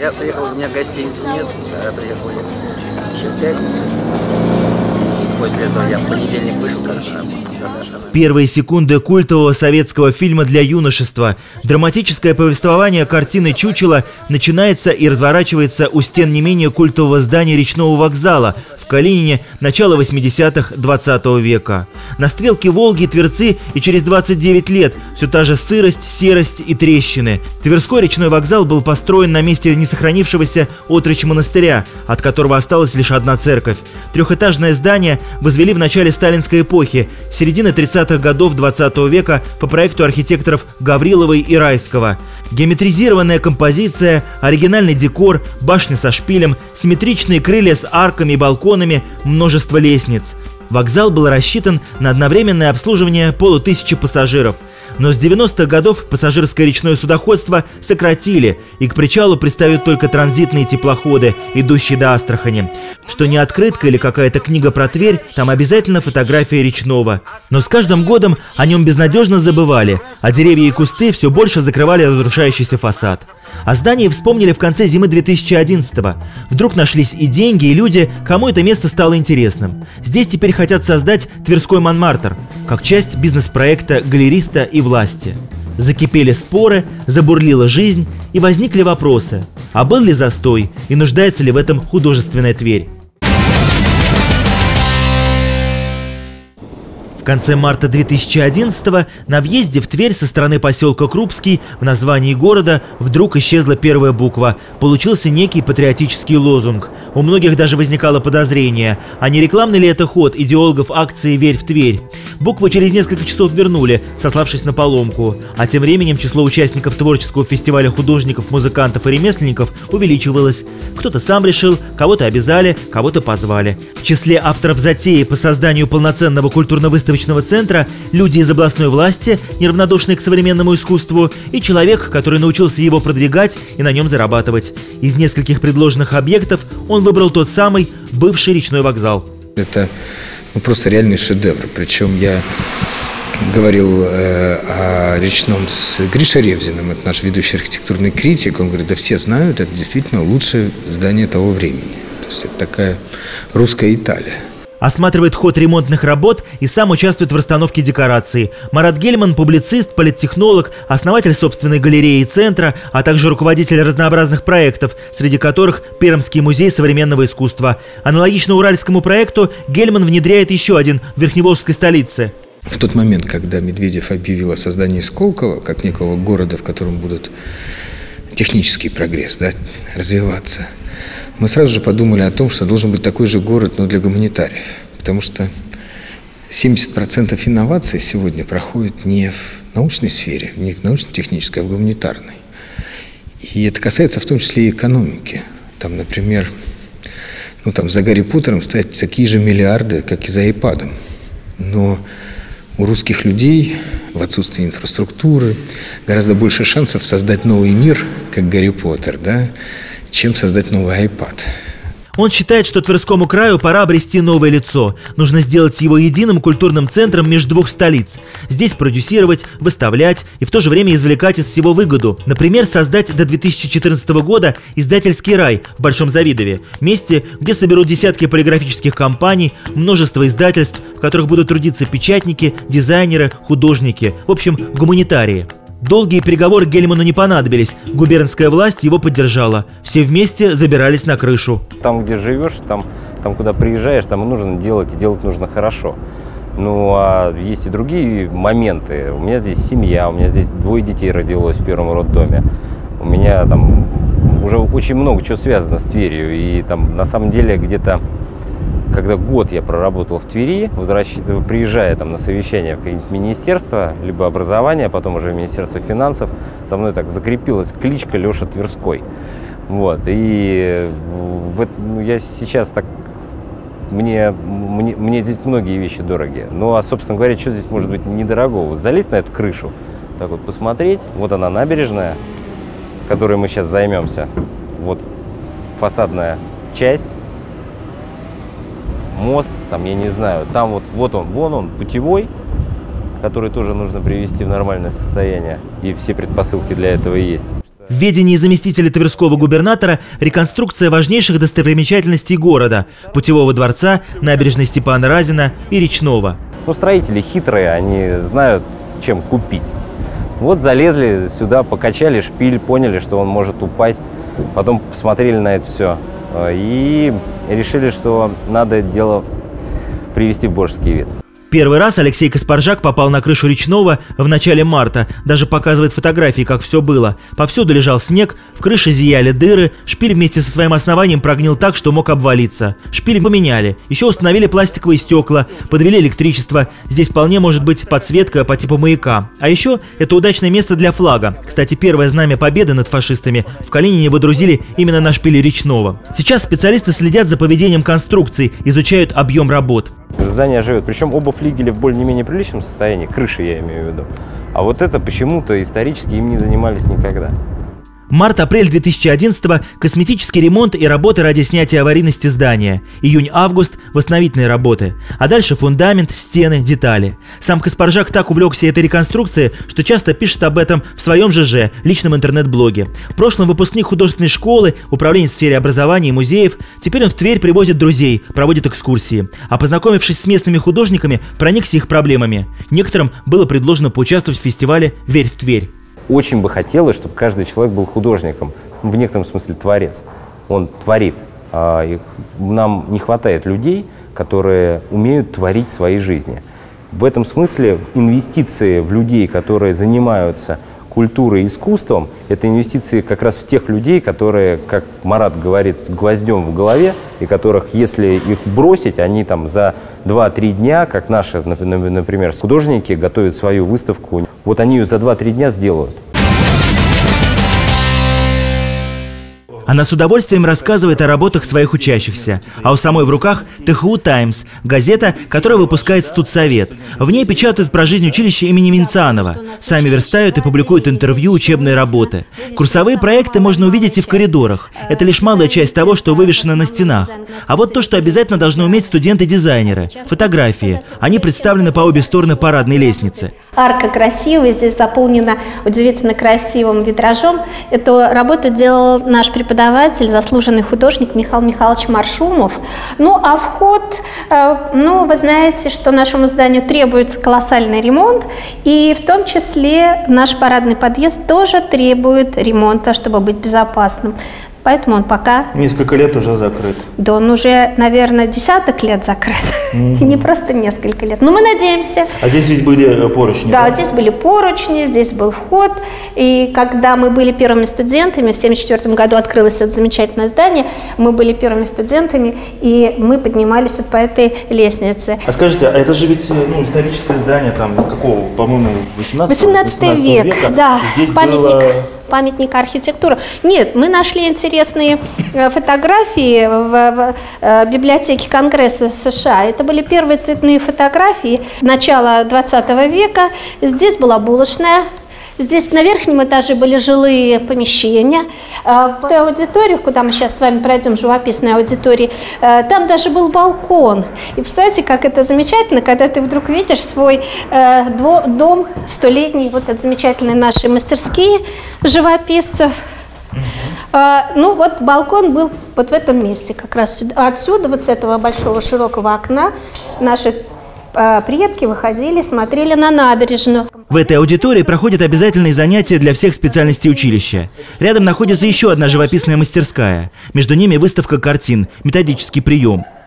Я приехал, у меня гостиницы нет, я приехал еще в пятницу. После этого я в понедельник вышел, когда Первые секунды культового советского фильма для юношества. Драматическое повествование картины «Чучело» начинается и разворачивается у стен не менее культового здания речного вокзала в Калинине начала 80-х 20 века. На стрелке Волги и Тверцы и через 29 лет все та же сырость, серость и трещины. Тверской речной вокзал был построен на месте несохранившегося отрочья монастыря, от которого осталась лишь одна церковь. Трехэтажное здание возвели в начале сталинской эпохи, середины 30-х годов 20 века по проекту архитекторов Гавриловой и Райского. Геометризированная композиция, оригинальный декор, башня со шпилем, симметричные крылья с арками и балконами, множество лестниц. Вокзал был рассчитан на одновременное обслуживание 500 пассажиров. Но с 90-х годов пассажирское речное судоходство сократили, и к причалу пристают только транзитные теплоходы, идущие до Астрахани. Что не открытка или какая-то книга про Тверь, там обязательно фотография речного. Но с каждым годом о нем безнадежно забывали, а деревья и кусты все больше закрывали разрушающийся фасад. О здании вспомнили в конце зимы 2011-го. Вдруг нашлись и деньги, и люди, кому это место стало интересным. Здесь теперь хотят создать Тверской Монмартр, как часть бизнес-проекта галериста и власти. Закипели споры, забурлила жизнь, и возникли вопросы. А был ли застой, и нуждается ли в этом художественная Тверь? В конце марта 2011-го на въезде в Тверь со стороны поселка Крупский в названии города вдруг исчезла первая буква. Получился некий патриотический лозунг. У многих даже возникало подозрение, а не рекламный ли это ход идеологов акции «Верь в Тверь». Букву через несколько часов вернули, сославшись на поломку. А тем временем число участников творческого фестиваля художников, музыкантов и ремесленников увеличивалось. Кто-то сам решил, кого-то обязали, кого-то позвали. В числе авторов затеи по созданию полноценного культурно-выставочного центра люди из областной власти, неравнодушные к современному искусству, и человек, который научился его продвигать и на нем зарабатывать. Из нескольких предложенных объектов он выбрал тот самый бывший речной вокзал. Это просто реальный шедевр. Причем я говорил о речном с Гришей Ревзиным, это наш ведущий архитектурный критик. Он говорит, да все знают, это действительно лучшее здание того времени. То есть это такая русская Италия. Осматривает ход ремонтных работ и сам участвует в расстановке декораций. Марат Гельман – публицист, политтехнолог, основатель собственной галереи и центра, а также руководитель разнообразных проектов, среди которых Пермский музей современного искусства. Аналогично уральскому проекту Гельман внедряет еще один в Верхневолжской столице. В тот момент, когда Медведев объявил о создании Сколково, как некого города, в котором будут технический прогресс, развиваться, мы сразу же подумали о том, что должен быть такой же город, но для гуманитариев. Потому что 70% инноваций сегодня проходит не в научной сфере, не в научно-технической, а в гуманитарной. И это касается в том числе и экономики. Там, например, за Гарри Поттером стоят такие же миллиарды, как и за iPad'ом. Но у русских людей в отсутствии инфраструктуры гораздо больше шансов создать новый мир, как Гарри Поттер, чем создать новый iPad. Он считает, что Тверскому краю пора обрести новое лицо. Нужно сделать его единым культурным центром между двух столиц. Здесь продюсировать, выставлять и в то же время извлекать из всего выгоду. Например, создать до 2014 года издательский рай в Большом Завидове. Месте, где соберут десятки полиграфических компаний, множество издательств, в которых будут трудиться печатники, дизайнеры, художники, в общем, гуманитарии. Долгие переговоры Гельману не понадобились. Губернская власть его поддержала. Все вместе забирались на крышу. Там, где живешь, там куда приезжаешь, там нужно делать, и делать нужно хорошо. Ну, а есть и другие моменты. У меня здесь семья, у меня здесь 2 детей родилось в первом роддоме. У меня там уже очень много чего связано с Тверью. И там, на самом деле, где-то, когда год я проработал в Твери, приезжая на совещание в какое-нибудь министерство, либо образование, потом уже в Министерство финансов, за мной так закрепилась кличка Леша Тверской. Вот. И я сейчас так... Мне здесь многие вещи дороги. Ну, а, собственно говоря, что здесь может быть недорогого? Вот залезть на эту крышу, так вот посмотреть. Вот она, набережная, которой мы сейчас займемся. Вот фасадная часть. Мост, там, я не знаю, там вон он, путевой, который тоже нужно привести в нормальное состояние. И все предпосылки для этого и есть. В ведении заместителя Тверского губернатора реконструкция важнейших достопримечательностей города – Путевого дворца, набережной Степана Разина и Речного. Ну, строители хитрые, они знают, чем купить. Вот залезли сюда, покачали шпиль, поняли, что он может упасть. Потом посмотрели на это все и решили, что надо дело привести в божеский вид. Первый раз Алексей Каспаржак попал на крышу Речного в начале марта. Даже показывает фотографии, как все было. Повсюду лежал снег, в крыше зияли дыры, шпиль вместе со своим основанием прогнил так, что мог обвалиться. Шпиль поменяли, еще установили пластиковые стекла, подвели электричество. Здесь вполне может быть подсветка по типу маяка. А еще это удачное место для флага. Кстати, первое знамя победы над фашистами в Калинине водрузили именно на шпиле Речного. Сейчас специалисты следят за поведением конструкций, изучают объем работ. Здание живет, причем оба флигеля в более-менее приличном состоянии, крыши я имею в виду. А вот это почему-то исторически им не занимались никогда. Март-апрель 2011-го – косметический ремонт и работы ради снятия аварийности здания. Июнь-август – восстановительные работы. А дальше фундамент, стены, детали. Сам Каспаржак так увлекся этой реконструкцией, что часто пишет об этом в своем ЖЖ, личном интернет-блоге. В прошлом выпускник художественной школы, управление в сфере образования и музеев. Теперь он в Тверь привозит друзей, проводит экскурсии. А познакомившись с местными художниками, проникся их проблемами. Некоторым было предложено поучаствовать в фестивале «Верь в Тверь». Очень бы хотелось, чтобы каждый человек был художником, в некотором смысле творец. Он творит. Нам не хватает людей, которые умеют творить свои жизни. В этом смысле инвестиции в людей, которые занимаются культурой и искусством, это инвестиции как раз в тех людей, которые, как Марат говорит, с гвоздем в голове, и которых, если их бросить, они там за 2-3 дня, как наши, например, художники готовят свою выставку, вот они ее за 2-3 дня сделают. Она с удовольствием рассказывает о работах своих учащихся. А у самой в руках ТХУ «Таймс» – газета, которая выпускает студсовет. В ней печатают про жизнь училища имени Минцанова. Сами верстают и публикуют интервью, учебные работы. Курсовые проекты можно увидеть и в коридорах. Это лишь малая часть того, что вывешено на стенах. А вот то, что обязательно должны уметь студенты-дизайнеры – фотографии. Они представлены по обе стороны парадной лестницы. Арка красивая, здесь заполнена удивительно красивым витражом. Эту работу делал наш преподаватель, заслуженный художник Михаил Михайлович Маршумов. Ну, а вход, вы знаете, что нашему зданию требуется колоссальный ремонт, и в том числе наш парадный подъезд тоже требует ремонта, чтобы быть безопасным. Поэтому он пока... Несколько лет уже закрыт. Да, он уже, наверное, десяток лет закрыт. И не просто несколько лет. Но мы надеемся. А здесь ведь были поручни, да? Да, здесь были поручни, здесь был вход. И когда мы были первыми студентами, в 1974 году открылось это замечательное здание, мы были первыми студентами, и мы поднимались вот по этой лестнице. А скажите, а это же ведь историческое здание, там, какого, по-моему, 18 века? Да, здесь памятник архитектуры. Нет, мы нашли интересные фотографии в библиотеке Конгресса США. Это были первые цветные фотографии начала 20 века. Здесь была булочная. Здесь на верхнем этаже были жилые помещения. В той аудитории, куда мы сейчас с вами пройдем, живописной аудитории, там даже был балкон. И представляете, как это замечательно, когда ты вдруг видишь свой дом столетний, вот это замечательные наши мастерские живописцев. Вот балкон был вот в этом месте, как раз сюда. Отсюда, вот с этого большого широкого окна, наши предки выходили, смотрели на набережную. В этой аудитории проходят обязательные занятия для всех специальностей училища. Рядом находится еще одна живописная мастерская. Между ними выставка картин, методический прием.